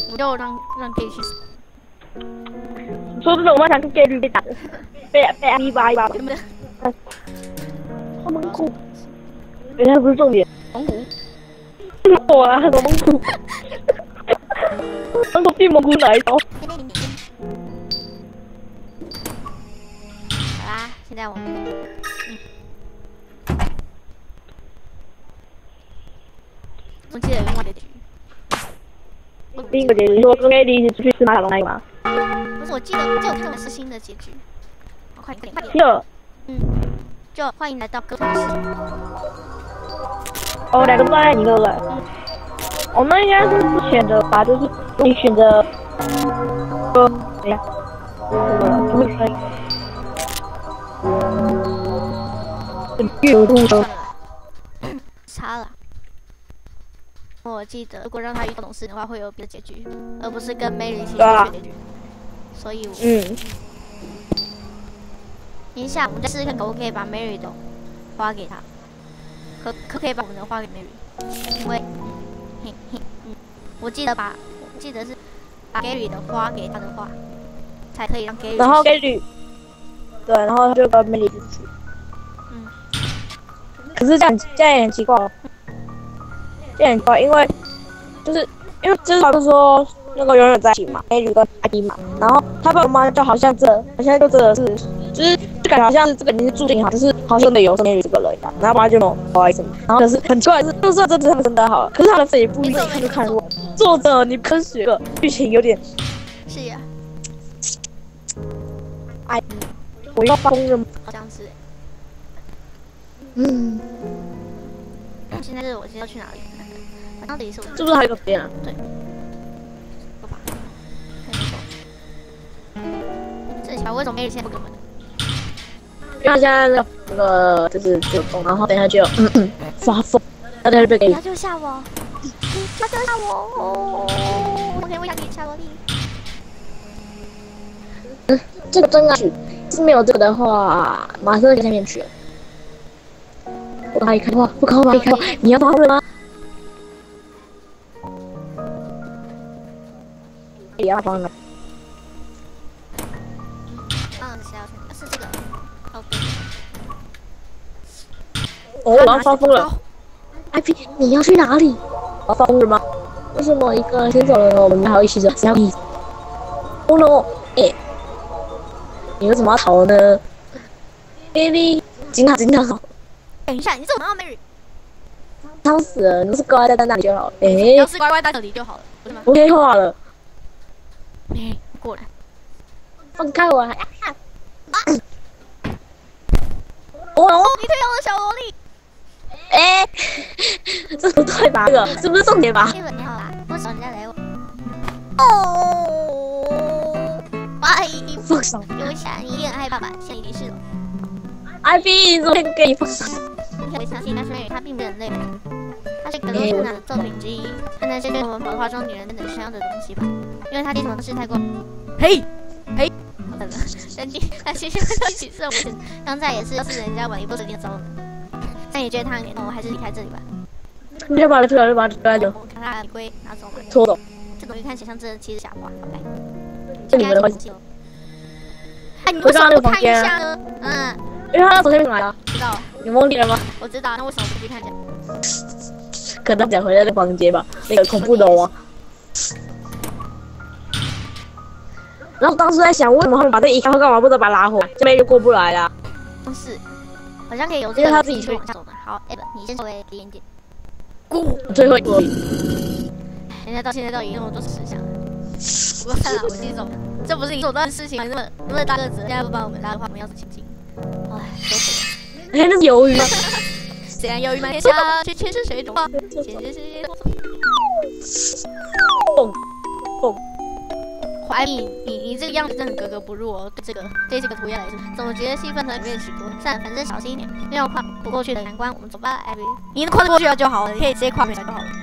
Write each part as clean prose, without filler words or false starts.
我就让 gay 去死。 说真的，我蛮想跟 gay 绿被打的，被阿咪扒一巴。好蒙古，人家不是重点。 蒙古。 我啊，很多蒙古。蒙古比蒙古哪一招？ 好啦，现在我们，我记得有另外一个结局。 第一个结局，你说跟 AD 一起出去吃马卡龙那个吗？ 不是，我记得我看的是新的结局。好，快点，快点。 新的。 就欢迎来到哥谭市。 哦，两个都在你对不对？哦，那应该是之前的吧，就是你选择，等一下，怎么可以？有路的。 差了。我记得，如果让他遇到董事的话，会有别的结局，而不是跟 Mary 一起选结局。所以我，等一下，我们再试试看，可不可以把 Mary 的花给他？可以把我们的花给 Mary， 因为，我记得是把 Gary 的花给他的话，才可以让 Gary。 然后 Gary， 对，然后他就跟 Mary 一起去。可是这样也很奇怪哦。这样很奇怪，因为至少是说那个永远在一起嘛 ，Gary 跟阿迪嘛，然后他爸爸妈妈就好像就真的是，就感觉好像是这个已经是注定好，就是好像得有 Mary 这个人一样，然后爸爸就没有不好意思嘛，然后可是很奇怪的是，就算这次他们真的好了，可是他们也不一定看就看我作者你科学个剧情有点是呀， 哎，我要疯了， 好像是，现在是我要去哪里？到底是我？ 是不是还有个边啊？ 对。走吧。这条为什么Mary现在不给我们？ 因为他现在那个就是有风，然后等一下就发疯，他等下就被给。 不要救下我！不要救下我！我可以为你下落地。 这个真爱曲是没有这个的话，马上就下面去了。我把你开话，不把你开话，你要发疯了吗？也要疯了。 是这个。哦，对。 哦，我要发疯了。IP， 你要去哪里？我要发疯了吗？为什么一个人先走了呢？我们还要一起走？谁要你？哦 no！ 哎，你为什么要逃呢 ？Baby， 警察！ 等一下，你怎么要 Mary？ 吵死了！你是乖乖在那里就好了。 要是乖乖在那里就好了，不是吗？ 我可以化了。 过来， 放开我！ 哦，你推我的小萝莉！ 这不对吧？这个是不是重点吧？ 你好啦，为什么人家来我？哦，拜！ 放手！ 我想你也很害怕吧？现在已经是了。 IP， 你怎么可以放手？ 你可以相信，但是他并不是人类，他是格罗特纳的作品之一，可能是对我们宝化中女人等等想要的东西吧。因为他这种事太过，嘿，好等了，但其实都几次我们刚才也是，要是人家晚一步，指定糟了。那你觉得他很严重，我还是离开这里吧。 你就把它推了，就把它推了。 我看他的龟拿走了， 拖走。 这种一看起来像真的，其实假话，好呗。 是你们的关系。 哎，你为什么不看一下呢？ 因为他从那边来了。 知道了。 你忘记了吗？ 我知道，那为什么不去看一下？ 可能讲回那个房间吧，那个恐怖楼啊。然后当时在想，为什么他们把这移开，干嘛不能把它拉回来？这边就过不来了。 是，好像可以有这个他自己去往下走的。好 ，Ebb， 你先作为敌人点。 最后一个。 现在到已经那么多事项了。不过算了，我自己走。这不是你手段的事情，那么大个子，现在不帮我们拉的话，我们要是前进。哎，羞死了。那是鱿鱼吗？ 虽然鱿鱼满天下，却全是水中花。怀疑你这个样子真的很格格不入哦，对这个涂鸦来说，总觉得戏份可能变许多。算了，反正小心一点，没有跨不过去的难关，我们走吧，艾薇。你跨得过去了就好了，你可以直接跨过去就好了。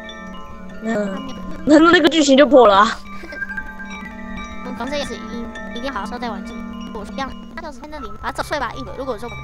那个剧情就破了啊。 反正也是一定好好说再玩这里。我说这样，那就是在那里把它走出来吧，一会如果说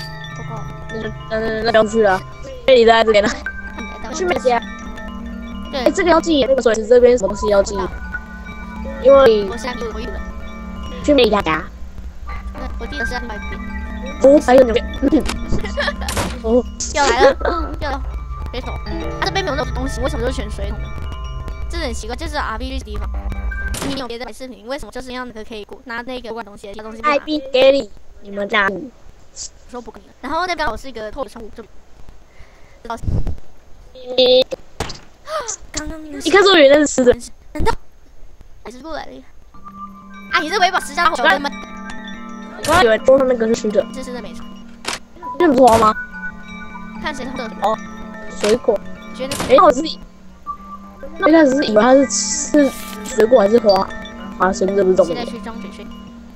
那不要去了，被你在这边了。去美姐。 对， 哎，这个要记那个水池这边什么东西要记，因为我现在我有了。 去美家。 对，我记得是在另外一边。 哦，还有那边。哦， 要来了，要来了，水桶。它这边没有那种东西，为什么就选水桶呢？这很奇怪，就是 RPG 的地方。你有别的视频，为什么就是要那个可以拿那个罐东西的东西不拿？ IB 给你们家。 说不可以。然后那边我是一个透的生物，就刚刚那个一看说原来是吃的， 难道还是过来了？啊，你这尾巴石家伙小们， 我刚刚以为桌上那个是吃的， 这是的没错。 认不出来吗？ 看谁的哦，水果。 觉得哎，我是一开始是以为它是水果还是花生，这不是重点。 现在去装水水。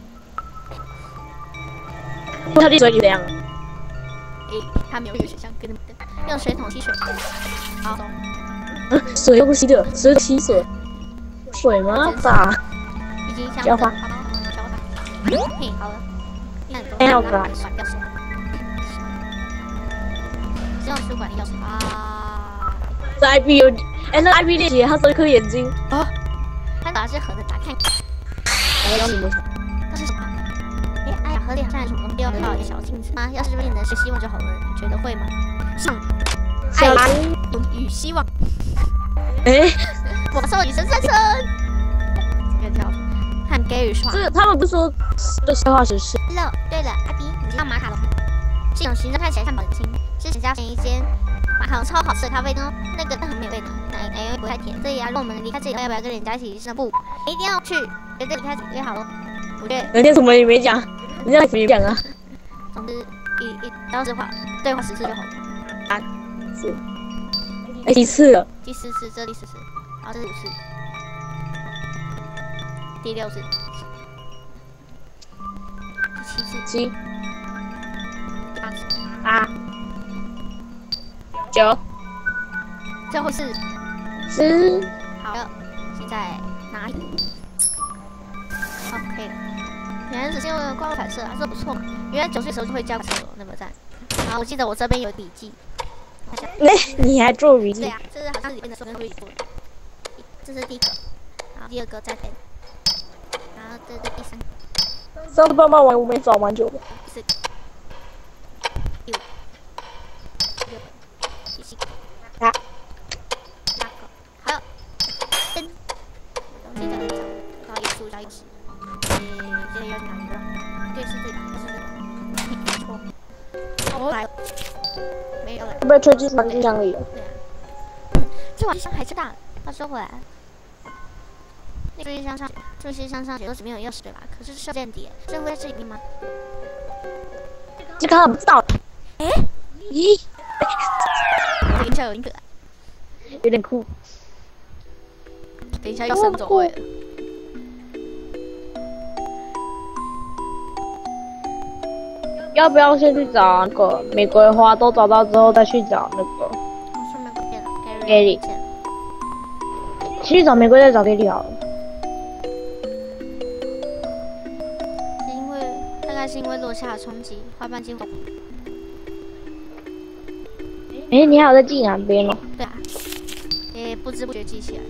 它滴水里这样。 它没有一个选项，跟用水桶吸水。好， 水又不吸的，水吸水。水吗？咋？ 已经浇花。 嘿，好了。 哎，好可爱。 钥匙。希望书馆的钥匙啊。 这 IB 有，哎，那 IB 练习它是一颗眼睛。 哦。它打是横的，打看。 我要你们。 那是什么？哎呀，河里好像有什么东西要得到一个小镜子啊！要是这边能是希望就好了，你觉得会吗？上，爱与希望。 哎， 我少女神三生。这个叫和给予刷。 这他们不是说这消化实是？ 对了，阿 B， 你知道马卡龙是一种形状看起来像保龄球，之前家前一间马卡龙超好吃的咖啡呢，那个很美味的，因为不太甜。所以啊，如果我们离开这里，要不要跟人家一起散步？一定要去，绝对离开这里约好了。5月。 人家什么也没讲，人家怎么讲啊？ 总之，当时对话10次就好了。 啊，是。哎，几次了？ 第4次，这第4次，然后这是5次，第6次，第7次， 七、 第8次 8、9， 最后是 10。 好了，现在哪里？好，可以了。原来只是用光反射啊，这不错嘛。原来9岁的时候就会教手，那么赞。然后我记得我这边有笔记。 你还做笔记？ 对啊，这是好像里面的说跟会做的。这是第1个，然后第2个再背，然后这是第3个。 上次帮忙玩我没找蛮久的。 第4个，第5个，第6个，第7个， 啊， 8个，还有灯。东西在这找，然后艺术加钥匙。这个要去哪里了？对，是这个，是这个。没错。哦，来了。没有了。 被吹进环境箱里了。 对啊。这环境箱还是大，话说回来，那注意箱上写都是没有钥匙对吧？可是是间谍，这会在这里面吗？ 这个不知道。 哎， 咦， 等一下有点可爱， 有点酷。 等一下又升走位了。 要不要先去找那个玫瑰花？都找到之后再去找那个。 顺便不见了 Gary。先去找玫瑰，再找 Gary 好了。 大概是因为落下的冲击，花瓣几乎。 哎，你还有在记哪边哦？ 对啊，也不知不觉记起来。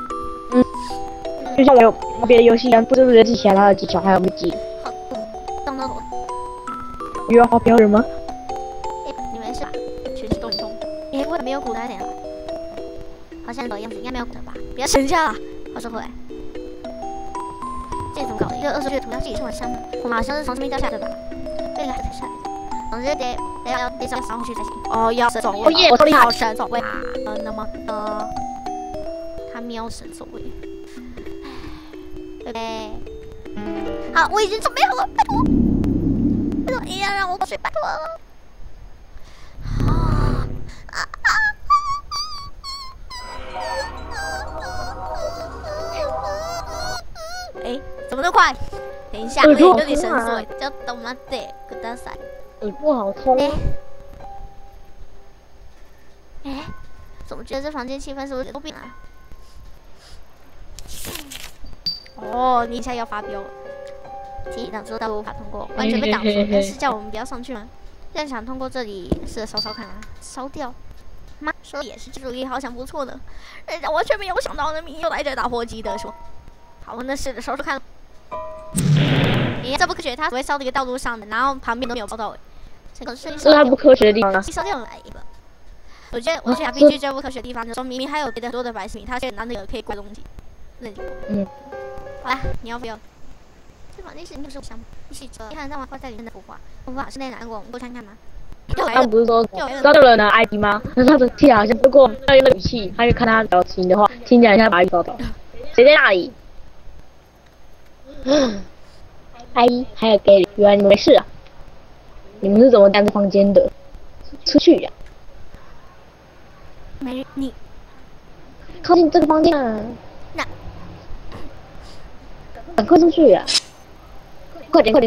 就像我有别的游戏一样，不知不觉记起来它的技巧，还有没记？ 好，动到我。 有好标人吗？ 你们是吧？全是动通。为什么没有鼓的点啊？好像的样子，应该没有鼓的吧？不要省下了。话说回来，这怎么搞的？一个20岁的图像自己是晚上吗？我们好像是从上面掉下来的吧？这个还是才下来的。总之得上上去才行。哦，要神走位。 我超厉害。 神走位啊！那么他瞄神走位。对不对？好，我已经准备好了，拜托。一定要让我过水，拜托！哎，怎么那么快？等一下，我有点神速，叫懂吗？对，给大赛。 耳朵好痛。 哎，怎么觉得这房间气氛是有点多变啊？哦，你一下要发飙了。提议挡住道路无法通过，完全被挡住。但是叫我们不要上去吗？现在想通过这里，试着烧烧看啊，烧掉。 妈说也是，这主意好像不错的，人家完全没有想到呢。米又来着打火机的说：“好，那是的，说说看。”这不科学，它只会烧的一个道路上的，然后旁边都没有报道。这个是它不科学的地方呢？ 烧掉来一个。我觉得RPG这不科学的地方，就说明明还有别的多的百姓，他却拿那个可以怪东西。好啦，你要不要？这房间是你有什么想法？一起走，看让我画在里面的幅画，幅画是那哪个？我们过看看吗？ 他不是说抓到了呢 ID 吗？那他的听好像不过要用那语气，他就看他表情的话，听起来像把他抓到。谁在那里？ID 还有 Gary， 原来你们没事啊？你们是怎么待在房间的？出去呀！ 没你靠近这个房间啊！ 那赶快出去呀！快点！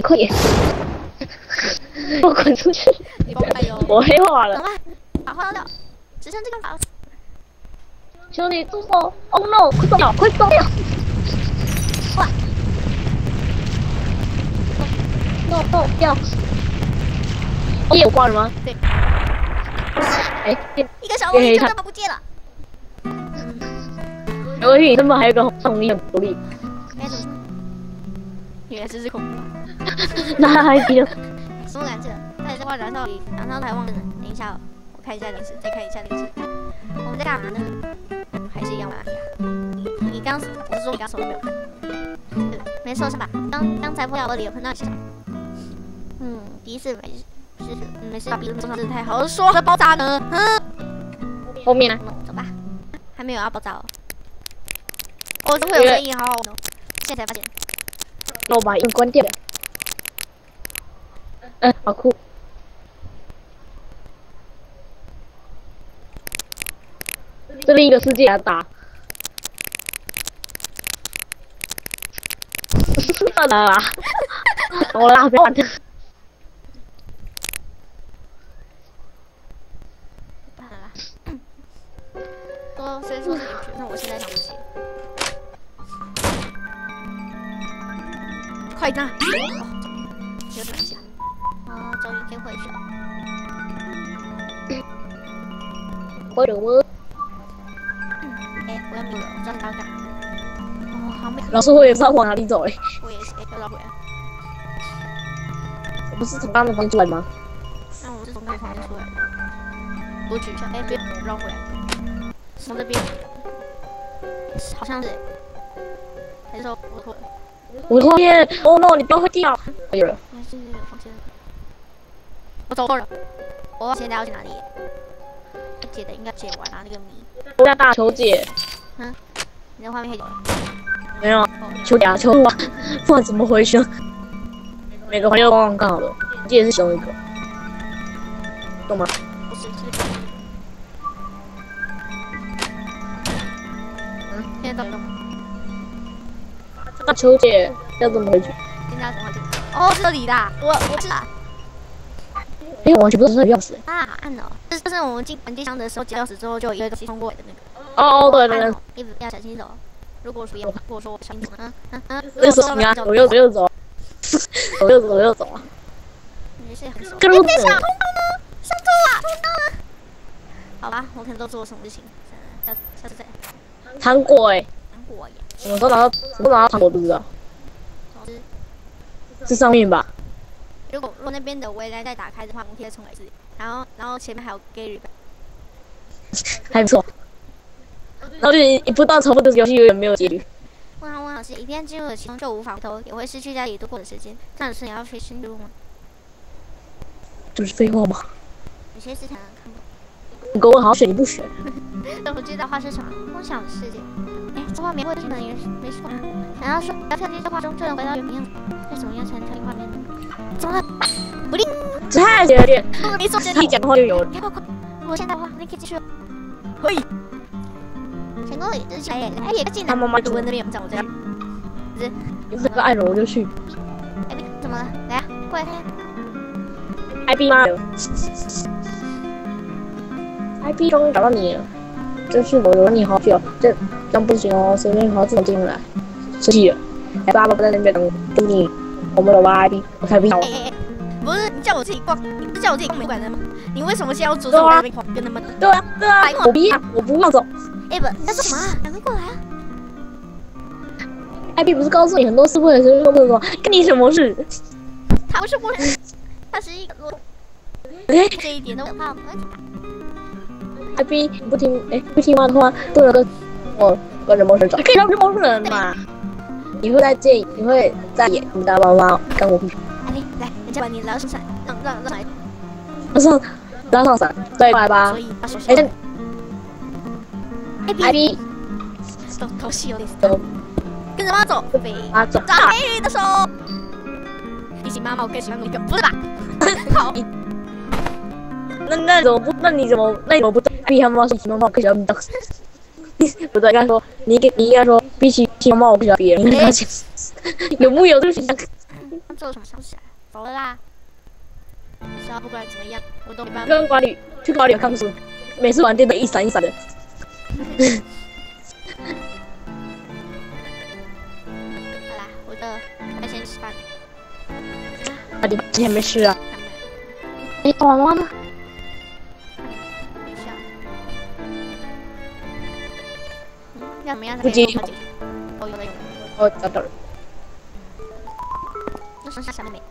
我滚出去！ 你帮我加油！ 我黑化了！ 怎么办？把画掉，只剩这个法。 求你住手 ！Oh no！快走掉！哇 ！No！ 掉！我挂了吗？ 对。 一个小龙鱼就这么不见了。 我以为他们还有个红力很独立。 原来这是恐怖。 那还记得？ 什么感觉？在这块燃烧里，燃烧台忘了。等一下，我看一下零食，再看一下零食。我们在干嘛呢？还是一样玩啊？你刚，我是说你刚什么没有看？对，没受伤吧？刚才破掉玻璃有喷到你身上。第一次没事吧？比路上真的太好，说的爆炸呢？ 后面呢？ 走吧，还没有要爆炸哦。哦，这会有声音，好好哦。现在才发现。 那我把音关掉。好酷。这另一个世界还打。算了啦，我拉不完的。 所以说是那我现在想不起。快点！休息一下。终于可以回去了。 回去我。 我要迷了，我知道你要干。好美。 老师，我也不知道往哪里走哎。 我也是，要绕回来。 我不是从刚刚的房间出来吗？ 那我是从那个房间出来的。我举一下，别绕回来。从这边，好像是，还是说我错了？ 我的房间 ，Oh no！ 你不要会掉。有了。 应该是那个房间。我走错了。我忘记现在要去哪里。解的应该解完了那个谜。 我在大求解。 你在画面黑掉了？ 没有，求解啊，求啊，不然怎么回去？每个环节都刚刚好了，我记得是其中一个，懂吗？ 不是，现在到底弄？ 大求解要怎么回去？ 现在怎么回去？哦，这里的，我知道。 我完全不知道钥匙。 按了，这是我们进玩具箱的时候，捡钥匙之后就有一个东西通过来的那个。 对。 要小心走。如果说我小心走， 又走什么呀？我又走。我又走啊！ 没事，很熟。跟我讲，通道呢？上座啊，通道呢？好吧，我可能都做了什么事情。下次再。 糖果糖果呀！ 我都拿到糖果，不知道。是上面吧？ 如果那边的围栏再打开的话，我们可以重来一次。然后前面还有 Gary， 还不错。然后就一不断重复的游戏有点没有结局。 问老师，一旦进入了其中就无法回头，也会失去在里度过的时间。这样子你要去深入吗？ 这不是废话吗？ 有些事情看不懂。 你给我好好选，你不选。 都不知道画是什么梦想的世界。这画面或者能也没错。难道说要跳进这画中就能回到原本样子？再怎么样才能跳进画面呢？怎么了？不灵！ 太有点。 没错， 一讲话就有了。 快！我现在画，你可以继续了。可以。成功了，也进来。 他妈妈读文那边有站我这边。 有这个爱人我就去。 怎么了？来啊，过来看看。 IB 吗 ？IB 终于找到你了，真是我有了你好久，这样不行哦，随便好自动进来，生气了。爸爸在那边等你，我们有吧 IB， 我才不要。 不是，你叫叫我自己逛，你不是叫我自己逛美术馆的吗？你为什么现在要阻止我在那边逛？跟他们对啊，我不要，我不要走。 哎不，你在说什么啊？赶快过来啊！ 艾比不是告诉你很多事不能说不能说，跟你什么事？ 他不是魔人，他是一个罗。这一点都可怕吗？ 艾比不听话的话，不能跟我跟着陌生人走，可以让陌生人嘛？你会在演你的妈妈跟我比？ 艾比，来，人家把你拉上伞，让来。 拉上伞，对，来吧。 所以把手哎， 艾比，头细有点走， 跟着妈走，飞， 走， 抓美女的手。比起妈妈，我更喜欢某一个，不是吧？好。 那你怎么不对？比起妈妈是喜欢猫，我更喜欢当。不对，应该说你应该说比起妈妈，我更喜欢别人。有木有这个选项？ 做什么消息啊？走了啦。是啊，不管怎么样，我都没办法。 跟管理抗诉，每次玩电都一闪一闪的。 好啦，我的要先吃饭。 啊，你今天没吃啊？哎，完了吗？ 要怎么样才可以？ 哦，有了。 哦，找到了。 那剩下小妹妹。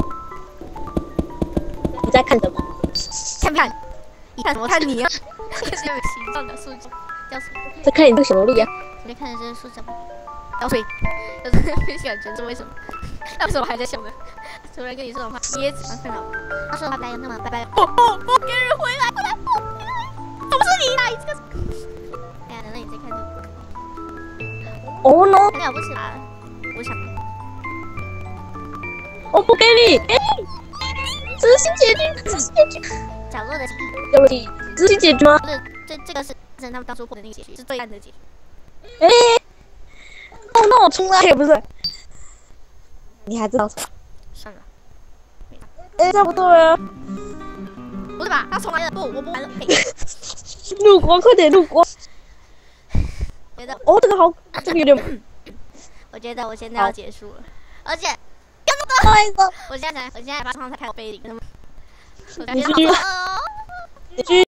你在看什么？ 看不看？你看什么？看你啊！这是有形状的数据，叫什么？ 在看你这个小萝莉啊！ 你在看的是数字吗？倒水，就是想这是为什么？那为什么还在笑呢？突然跟你说的话，椰子看到，他说拜拜，那么拜拜。不，给人回来，都是你啦！你这个，哎呀，等等，你再看这个。 哦 no！ 了不起啦！我想， 我不给你，执行结局， 角落的记忆， 对不起，执行结局吗？ 不是，这个是他们当初获的那个结局，是最烂的结局。 哦，那我重来也不是。你还知道什么？ 算了。 这不对啊！ 不是吧？他重来了，不，我不玩了。 路过，快点路过。 觉得哦，这个好，这个有点。 我觉得我现在要结束了，而且，我现在把窗才开我背里，我感觉好饿哦。 你继续。